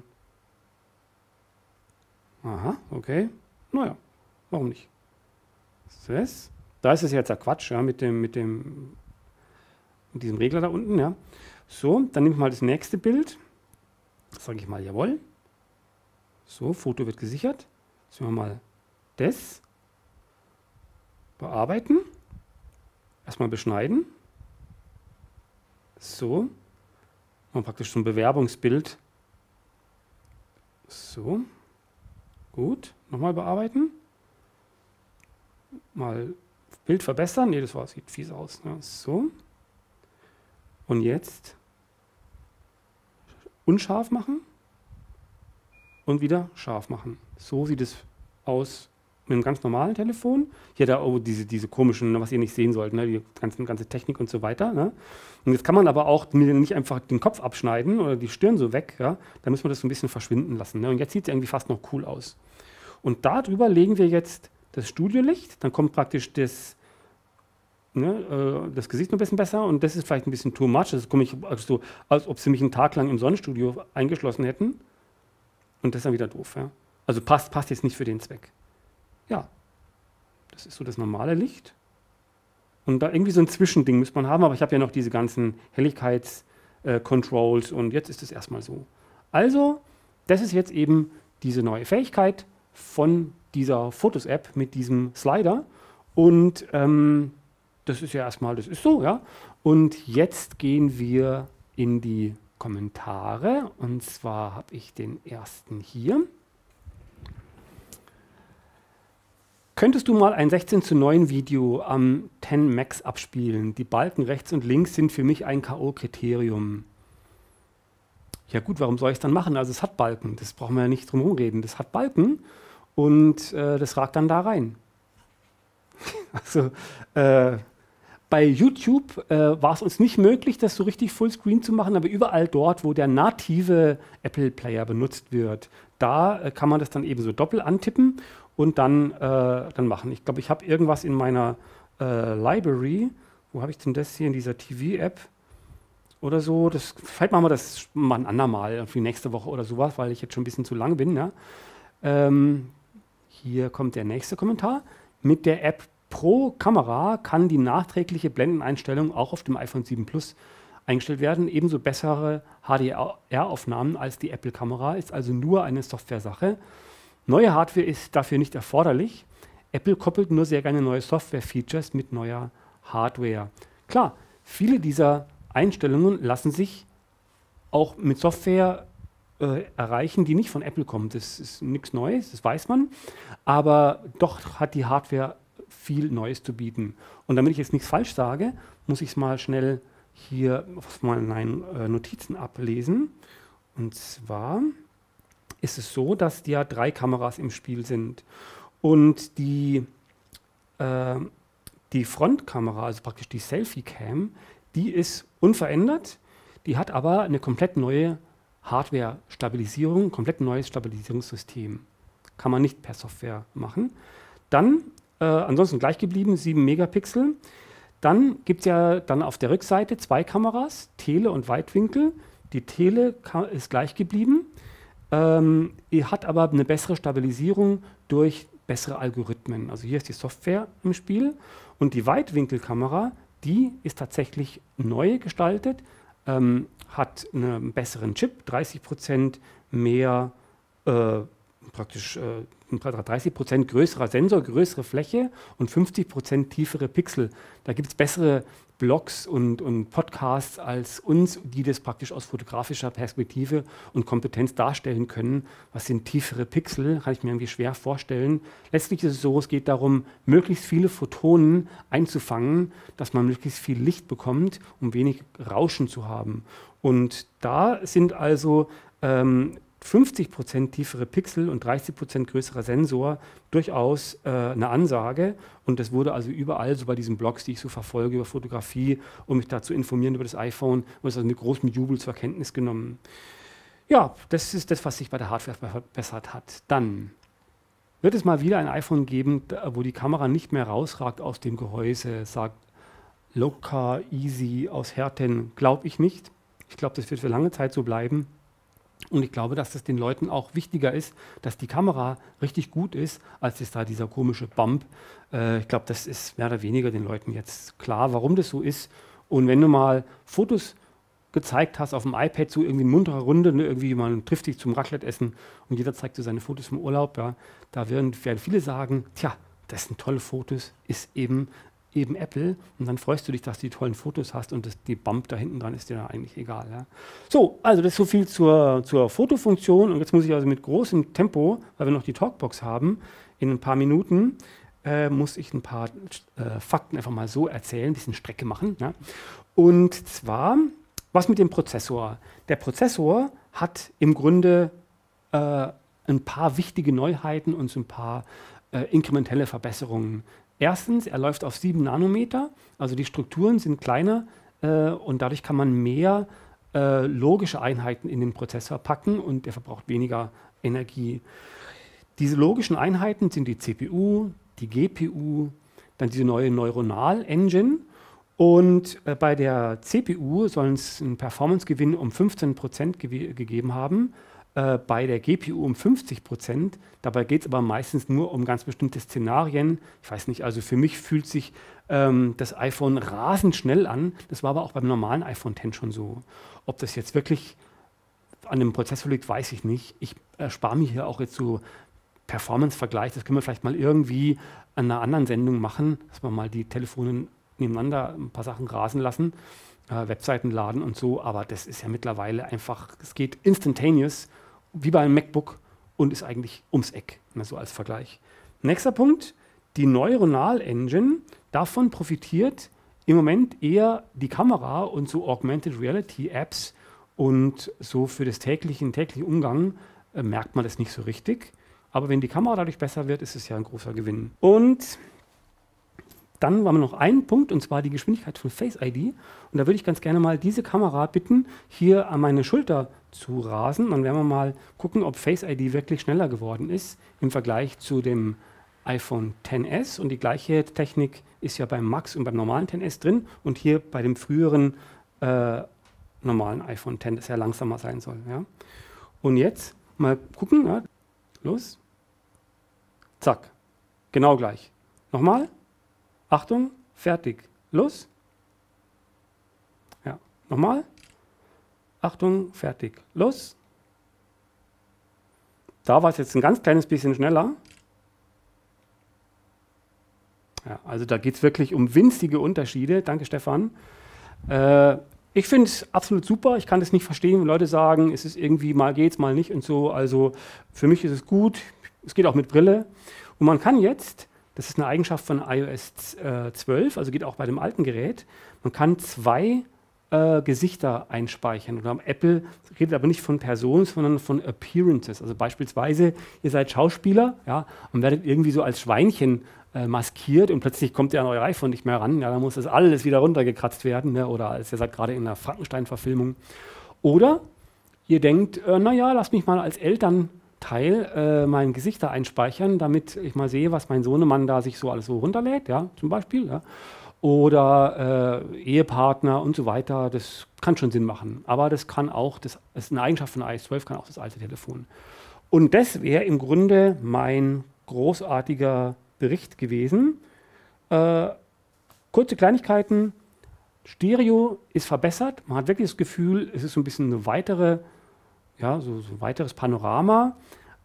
Speaker 1: Aha, okay. Naja, warum nicht? Das. Da ist es jetzt ja Quatsch, ja, mit dem, mit dem, mit diesem Regler da unten, ja. So, dann nehme ich mal das nächste Bild. Sage ich mal, jawohl. So, Foto wird gesichert. Jetzt nehmen wir mal das. Bearbeiten. Erstmal beschneiden. So. Mal praktisch so ein Bewerbungsbild. So. Gut. Nochmal bearbeiten. Mal Bild verbessern. Ne, das war, sieht fies aus. Ne? So. Und jetzt unscharf machen und wieder scharf machen. So sieht es aus mit einem ganz normalen Telefon. Hier da oh, diese, diese komischen, was ihr nicht sehen sollt, ne? Die ganze, ganze Technik und so weiter. Ne? Und jetzt kann man aber auch nicht einfach den Kopf abschneiden oder die Stirn so weg. Ja? Da müssen wir das so ein bisschen verschwinden lassen. Ne? Und jetzt sieht es irgendwie fast noch cool aus. Und darüber legen wir jetzt das Studiolicht. Dann kommt praktisch das, ne, äh, das Gesicht noch ein bisschen besser. Und das ist vielleicht ein bisschen too much. Das komme ich so, als ob sie mich einen Tag lang im Sonnenstudio eingeschlossen hätten. Und das ist dann wieder doof. Ja? Also passt, passt jetzt nicht für den Zweck. Ja, das ist so das normale Licht. Und da irgendwie so ein Zwischending muss man haben, aber ich habe ja noch diese ganzen Helligkeits-Controls äh, und jetzt ist es erstmal so. Also, das ist jetzt eben diese neue Fähigkeit von dieser Fotos-App mit diesem Slider. Und ähm, das ist ja erstmal, das ist so, ja. Und jetzt gehen wir in die Kommentare. Und zwar habe ich den ersten hier. Könntest du mal ein sechzehn zu neun Video am zehn Max abspielen? Die Balken rechts und links sind für mich ein K O-Kriterium. Ja gut, warum soll ich es dann machen? Also es hat Balken, das brauchen wir ja nicht drum herum reden. Das hat Balken und äh, das ragt dann da rein. Also äh, bei YouTube äh, war es uns nicht möglich, das so richtig Fullscreen zu machen, aber überall dort, wo der native Apple Player benutzt wird, da äh, kann man das dann eben so doppelt antippen und dann, äh, dann machen. Ich glaube, ich habe irgendwas in meiner äh, Library. Wo habe ich denn das hier in dieser T V-App oder so? Das, vielleicht machen wir das mal ein andermal, für nächste Woche oder sowas, weil ich jetzt schon ein bisschen zu lang bin. Ja? Ähm, hier kommt der nächste Kommentar. Mit der App Pro Kamera kann die nachträgliche Blendeneinstellung auch auf dem iPhone sieben Plus eingestellt werden. Ebenso bessere H D R-Aufnahmen als die Apple-Kamera, ist also nur eine Software-Sache. Neue Hardware ist dafür nicht erforderlich. Apple koppelt nur sehr gerne neue Software-Features mit neuer Hardware. Klar, viele dieser Einstellungen lassen sich auch mit Software äh, erreichen, die nicht von Apple kommt. Das ist nichts Neues, das weiß man. Aber doch hat die Hardware viel Neues zu bieten. Und damit ich jetzt nichts falsch sage, muss ich es mal schnell hier auf meinen äh, Notizen ablesen. Und zwar ist es so, dass ja drei Kameras im Spiel sind. Und die, äh, die Frontkamera, also praktisch die Selfie-Cam, die ist unverändert. Die hat aber eine komplett neue Hardware-Stabilisierung, ein komplett neues Stabilisierungssystem. Kann man nicht per Software machen. Dann, äh, ansonsten gleich geblieben, sieben Megapixel. Dann gibt es ja dann auf der Rückseite zwei Kameras, Tele und Weitwinkel. Die Tele ist gleich geblieben. Ähm, ihr hat aber eine bessere Stabilisierung durch bessere Algorithmen. Also hier ist die Software im Spiel und die Weitwinkelkamera, die ist tatsächlich neu gestaltet, ähm, hat einen besseren Chip, dreißig Prozent mehr äh, praktisch äh, dreißig Prozent größerer Sensor, größere Fläche und fünfzig Prozent tiefere Pixel. Da gibt es bessere Blogs und, und Podcasts als uns, die das praktisch aus fotografischer Perspektive und Kompetenz darstellen können. Was sind tiefere Pixel? Kann ich mir irgendwie schwer vorstellen. Letztlich ist es so, es geht darum, möglichst viele Photonen einzufangen, dass man möglichst viel Licht bekommt, um wenig Rauschen zu haben. Und da sind also ähm, fünfzig Prozent tiefere Pixel und dreißig Prozent größerer Sensor durchaus äh, eine Ansage. Und das wurde also überall, so bei diesen Blogs, die ich so verfolge über Fotografie, um mich da zu informieren über das iPhone, wurde es also mit großem Jubel zur Kenntnis genommen. Ja, das ist das, was sich bei der Hardware verbessert hat. Dann wird es mal wieder ein iPhone geben, wo die Kamera nicht mehr rausragt aus dem Gehäuse, sagt Locar Easy aus Herten, glaube ich nicht. Ich glaube, das wird für lange Zeit so bleiben. Und ich glaube, dass das den Leuten auch wichtiger ist, dass die Kamera richtig gut ist, als ist da dieser komische Bump. Äh, ich glaube, das ist mehr oder weniger den Leuten jetzt klar, warum das so ist. Und wenn du mal Fotos gezeigt hast auf dem iPad, so irgendwie eine muntere Runde, ne, irgendwie man trifft dich zum Raclette-Essen und jeder zeigt so seine Fotos vom Urlaub, ja, da werden, werden viele sagen, tja, das sind tolle Fotos, ist eben eben Apple, und dann freust du dich, dass du die tollen Fotos hast und das, die Bump da hinten dran ist dir da eigentlich egal. Ja. So, also das ist so viel zur, zur Fotofunktion, und jetzt muss ich also mit großem Tempo, weil wir noch die Talkbox haben, in ein paar Minuten äh, muss ich ein paar äh, Fakten einfach mal so erzählen, ein bisschen Strecke machen. Ja. Und zwar, was mit dem Prozessor? Der Prozessor hat im Grunde äh, ein paar wichtige Neuheiten und so ein paar äh, inkrementelle Verbesserungen. Erstens, er läuft auf sieben Nanometer, also die Strukturen sind kleiner äh, und dadurch kann man mehr äh, logische Einheiten in den Prozessor packen und er verbraucht weniger Energie. Diese logischen Einheiten sind die C P U, die G P U, dann diese neue Neuronal-Engine, und äh, bei der C P U soll es einen Performance-Gewinn um fünfzehn Prozent ge gegeben haben, äh, bei der G P U um fünfzig Prozent. Dabei geht es aber meistens nur um ganz bestimmte Szenarien. Ich weiß nicht, also für mich fühlt sich ähm, das iPhone rasend schnell an. Das war aber auch beim normalen iPhone X schon so. Ob das jetzt wirklich an dem Prozessor liegt, weiß ich nicht. Ich erspare mir hier auch jetzt so Performance-Vergleich. Das können wir vielleicht mal irgendwie an einer anderen Sendung machen, dass wir mal die Telefone nebeneinander ein paar Sachen rasen lassen, äh, Webseiten laden und so. Aber das ist ja mittlerweile einfach, es geht instantaneous, wie bei einem MacBook, und ist eigentlich ums Eck, ne, so als Vergleich. Nächster Punkt, die Neuronal-Engine. Davon profitiert im Moment eher die Kamera und so Augmented Reality-Apps, und so für das täglichen, täglichen Umgang äh, merkt man das nicht so richtig. Aber wenn die Kamera dadurch besser wird, ist es ja ein großer Gewinn. Und dann haben wir noch einen Punkt, und zwar die Geschwindigkeit von Face I D. Und da würde ich ganz gerne mal diese Kamera bitten, hier an meine Schulter zu rasen. Dann werden wir mal gucken, ob Face I D wirklich schneller geworden ist im Vergleich zu dem iPhone X S. Und die gleiche Technik ist ja beim Max und beim normalen X S drin und hier bei dem früheren äh, normalen iPhone X, das ja langsamer sein soll. Ja. Und jetzt mal gucken. Ja. Los. Zack. Genau gleich. Nochmal. Achtung, fertig, los. Ja, nochmal. Achtung, fertig, los. Da war es jetzt ein ganz kleines bisschen schneller. Ja, also da geht es wirklich um winzige Unterschiede. Danke, Stefan. Äh, ich finde es absolut super. Ich kann das nicht verstehen, wenn Leute sagen, es ist irgendwie, mal geht's, mal nicht und so. Also für mich ist es gut. Es geht auch mit Brille. Und man kann jetzt, das ist eine Eigenschaft von i O S zwölf, also geht auch bei dem alten Gerät, man kann zwei äh, Gesichter einspeichern. Und Apple redet aber nicht von Personen, sondern von Appearances. Also beispielsweise, ihr seid Schauspieler, ja, und werdet irgendwie so als Schweinchen äh, maskiert und plötzlich kommt ihr an euer iPhone nicht mehr ran. Ja, dann muss das alles wieder runtergekratzt werden, ne, oder als ihr seid gerade in einer Frankenstein-Verfilmung. Oder ihr denkt, äh, naja, lasst mich mal als Eltern Teil äh, mein Gesicht da einspeichern, damit ich mal sehe, was mein Sohnemann da sich so alles so runterlädt, ja, zum Beispiel. Ja. Oder äh, Ehepartner und so weiter. Das kann schon Sinn machen. Aber das kann auch, das ist eine Eigenschaft von i O S zwölf, kann auch das alte Telefon. Und das wäre im Grunde mein großartiger Bericht gewesen. Äh, kurze Kleinigkeiten. Stereo ist verbessert. Man hat wirklich das Gefühl, es ist so ein bisschen eine weitere, ja, so, so ein weiteres Panorama.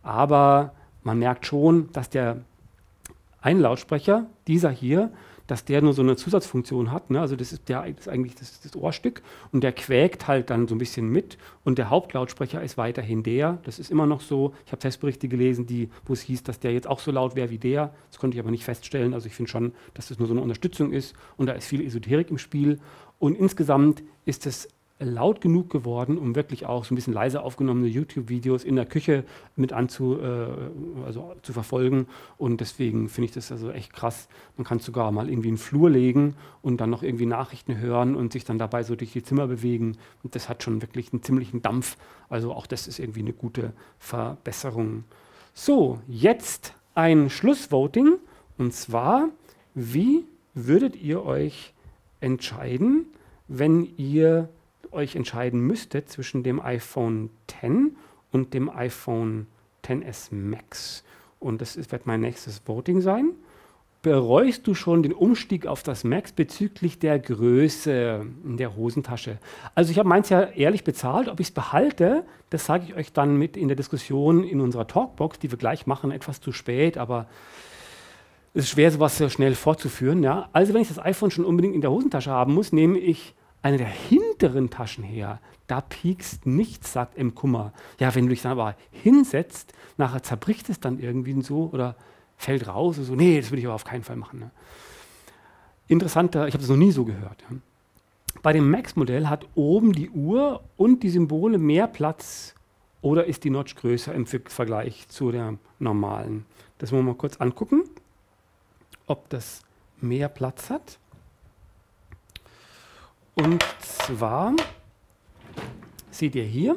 Speaker 1: aber man merkt schon, dass der ein Lautsprecher, dieser hier, dass der nur so eine Zusatzfunktion hat. Ne? Also das ist, der, das ist eigentlich das, das Ohrstück und der quäkt halt dann so ein bisschen mit und der Hauptlautsprecher ist weiterhin der. Das ist immer noch so. Ich habe Testberichte gelesen, die, wo es hieß, dass der jetzt auch so laut wäre wie der. Das konnte ich aber nicht feststellen. Also ich finde schon, dass das nur so eine Unterstützung ist und da ist viel Esoterik im Spiel. Und insgesamt ist es laut genug geworden, um wirklich auch so ein bisschen leise aufgenommene YouTube-Videos in der Küche mit anzu, äh, also zu verfolgen. Und deswegen finde ich das also echt krass. Man kann sogar mal irgendwie einen Flur legen und dann noch irgendwie Nachrichten hören und sich dann dabei so durch die Zimmer bewegen. Und das hat schon wirklich einen ziemlichen Dampf. Also auch das ist irgendwie eine gute Verbesserung. So, jetzt ein Schlussvoting. Und zwar, wie würdet ihr euch entscheiden, wenn ihr euch entscheiden müsstet zwischen dem iPhone X und dem iPhone X S Max. Und das ist, wird mein nächstes Voting sein. Bereust du schon den Umstieg auf das Max bezüglich der Größe in der Hosentasche? Also ich habe meins ja ehrlich bezahlt. Ob ich es behalte, das sage ich euch dann mit in der Diskussion in unserer Talkbox, die wir gleich machen, etwas zu spät, aber es ist schwer, sowas sehr schnell fortzuführen. Ja? Also wenn ich das iPhone schon unbedingt in der Hosentasche haben muss, nehme ich eine der hinteren Taschen her. Da piekst nichts, sagt M. Kummer. Ja, wenn du dich dann aber hinsetzt, nachher zerbricht es dann irgendwie so oder fällt raus. So, nee, das würde ich aber auf keinen Fall machen. Ne? Interessanter, ich habe das noch nie so gehört. Ja. Bei dem Max-Modell hat oben die Uhr und die Symbole mehr Platz oder ist die Notch größer im Vergleich zu der normalen? Das wollen wir mal kurz angucken, ob das mehr Platz hat. Und zwar seht ihr hier,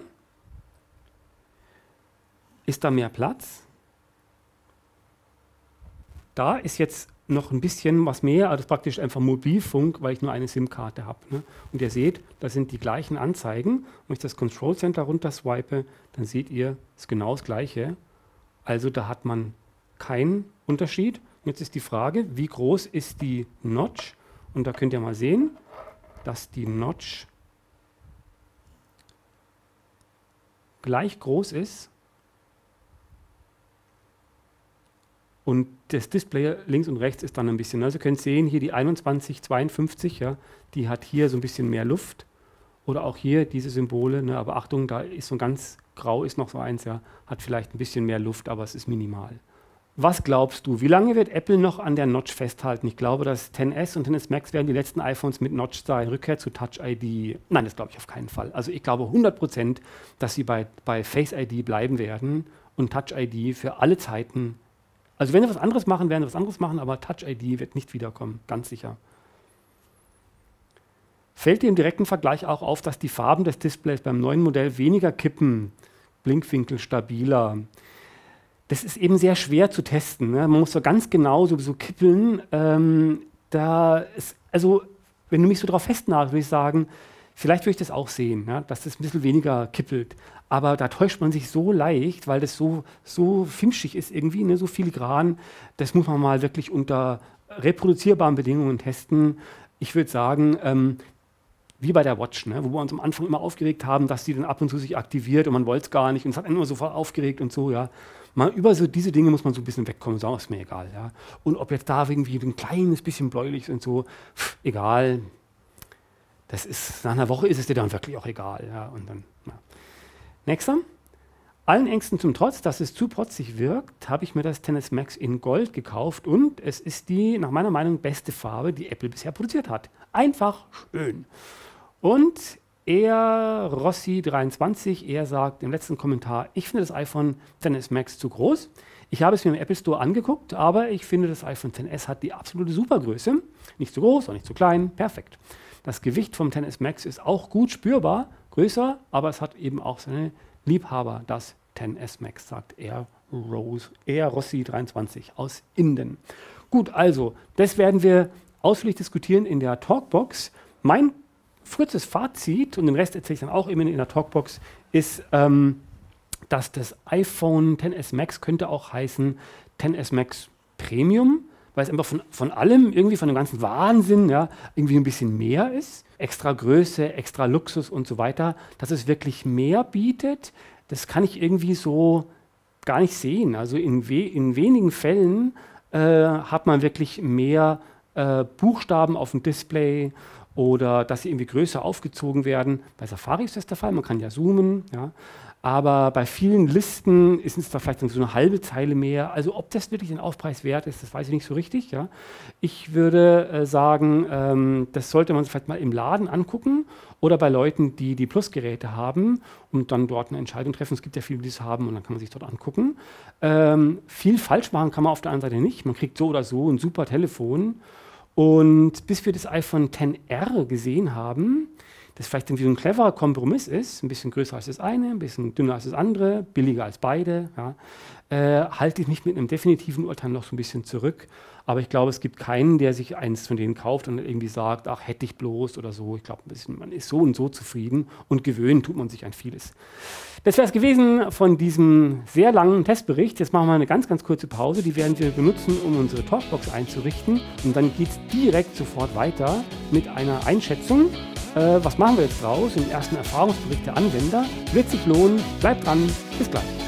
Speaker 1: ist da mehr Platz. Da ist jetzt noch ein bisschen was mehr, also praktisch einfach Mobilfunk, weil ich nur eine SIM-Karte habe. Ne? Und ihr seht, da sind die gleichen Anzeigen. Wenn ich das Control Center runter swipe, dann seht ihr, es ist genau das Gleiche. Also da hat man keinen Unterschied. Jetzt ist die Frage, wie groß ist die Notch? Und da könnt ihr mal sehen, dass die Notch gleich groß ist und das Display links und rechts ist dann ein bisschen. Also ihr könnt sehen, hier die einundzwanzig zweiundfünfzig, ja, die hat hier so ein bisschen mehr Luft oder auch hier diese Symbole, ne, aber Achtung, da ist so ein ganz grau ist noch so eins, ja, hat vielleicht ein bisschen mehr Luft, aber es ist minimal. Was glaubst du, wie lange wird Apple noch an der Notch festhalten? Ich glaube, das X S und X S Max werden die letzten iPhones mit Notch sein. Rückkehr zu Touch I D. Nein, das glaube ich auf keinen Fall. Also ich glaube hundert Prozent, dass sie bei, bei Face I D bleiben werden und Touch I D für alle Zeiten. Also wenn sie was anderes machen, werden sie was anderes machen, aber Touch I D wird nicht wiederkommen, ganz sicher. Fällt dir im direkten Vergleich auch auf, dass die Farben des Displays beim neuen Modell weniger kippen, Blinkwinkel stabiler? Das ist eben sehr schwer zu testen. Ne? Man muss so ganz genau so, so kippeln. Ähm, da ist, also, wenn du mich so drauf festnagelst, würde ich sagen, vielleicht würde ich das auch sehen, ja? Dass das ein bisschen weniger kippelt. Aber da täuscht man sich so leicht, weil das so, so finchig ist irgendwie, ne? So filigran. Das muss man mal wirklich unter reproduzierbaren Bedingungen testen. Ich würde sagen, ähm, wie bei der Watch, ne? Wo wir uns am Anfang immer aufgeregt haben, dass die dann ab und zu sich aktiviert und man wollte es gar nicht und es hat einen immer sofort aufgeregt und so, ja. Mal über so diese Dinge muss man so ein bisschen wegkommen und sagen, ist mir egal. Ja. Und ob jetzt da irgendwie ein kleines bisschen bläulich ist und so, pff, egal. Das ist, nach einer Woche ist es dir dann wirklich auch egal. Ja. Und dann, ja. Nächster. Allen Ängsten zum Trotz, dass es zu protzig wirkt, habe ich mir das X S Max in Gold gekauft und es ist die, nach meiner Meinung, beste Farbe, die Apple bisher produziert hat. Einfach schön. Und er Rossi dreiundzwanzig, er sagt im letzten Kommentar, ich finde das iPhone X S Max zu groß. Ich habe es mir im Apple Store angeguckt, aber ich finde, das iPhone X S hat die absolute Supergröße. Nicht zu groß, auch nicht zu klein, perfekt. Das Gewicht vom X S Max ist auch gut spürbar, größer, aber es hat eben auch seine Liebhaber, das X S Max, sagt er, Rose, er Rossi dreiundzwanzig aus Inden. Gut, also, das werden wir ausführlich diskutieren in der Talkbox. Mein kurzes Fazit, und den Rest erzähle ich dann auch immer in der Talkbox, ist, ähm, dass das iPhone X S Max könnte auch heißen X S Max Premium, weil es einfach von, von allem, irgendwie von dem ganzen Wahnsinn, ja, irgendwie ein bisschen mehr ist. Extra Größe, extra Luxus und so weiter, dass es wirklich mehr bietet. Das kann ich irgendwie so gar nicht sehen. Also in, we in wenigen Fällen äh, hat man wirklich mehr äh, Buchstaben auf dem Display oder dass sie irgendwie größer aufgezogen werden. Bei Safari ist das der Fall, man kann ja zoomen, ja. Aber bei vielen Listen ist es da vielleicht so eine halbe Zeile mehr. Also ob das wirklich den Aufpreis wert ist, das weiß ich nicht so richtig. Ja. Ich würde äh, sagen, ähm, das sollte man sich vielleicht mal im Laden angucken oder bei Leuten, die die Plus-Geräte haben und dann dort eine Entscheidung treffen. Es gibt ja viele, die es haben und dann kann man sich dort angucken. Ähm, viel falsch machen kann man auf der anderen Seite nicht. Man kriegt so oder so ein super Telefon. Und bis wir das iPhone X R gesehen haben, das vielleicht irgendwie so ein cleverer Kompromiss ist, ein bisschen größer als das eine, ein bisschen dünner als das andere, billiger als beide, ja, äh, halte ich mich mit einem definitiven Urteil noch so ein bisschen zurück. Aber ich glaube, es gibt keinen, der sich eins von denen kauft und irgendwie sagt, ach, hätte ich bloß oder so. Ich glaube, man ist so und so zufrieden und gewöhnen tut man sich an vieles. Das wäre es gewesen von diesem sehr langen Testbericht. Jetzt machen wir eine ganz, ganz kurze Pause. Die werden wir benutzen, um unsere Talkbox einzurichten. Und dann geht es direkt sofort weiter mit einer Einschätzung. Äh, was machen wir jetzt draus? Im ersten Erfahrungsbericht der Anwender. Wird sich lohnen. Bleibt dran. Bis gleich.